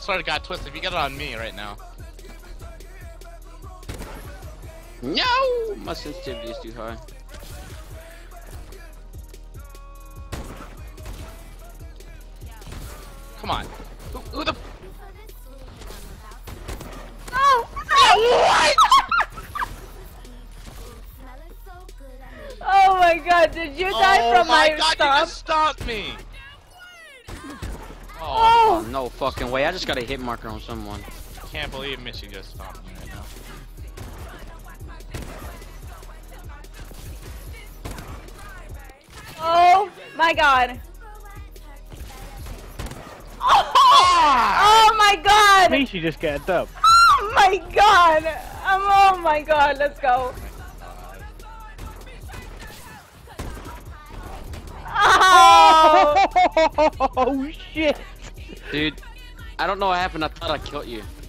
swear to God, Twist, if you get it on me right now. No! My sensitivity is too high. Come on. Who the? Oh! What? Oh my God! Did you die from my God, stomp? you just stomped me. Oh! No fucking way. I just got a hit marker on someone. I can't believe Missy just stomped me right now. Oh my God! Oh my God! Me, she just got up. Oh my God! Oh my God! Let's go! Oh! Oh shit! Dude, I don't know what happened. I thought I killed you.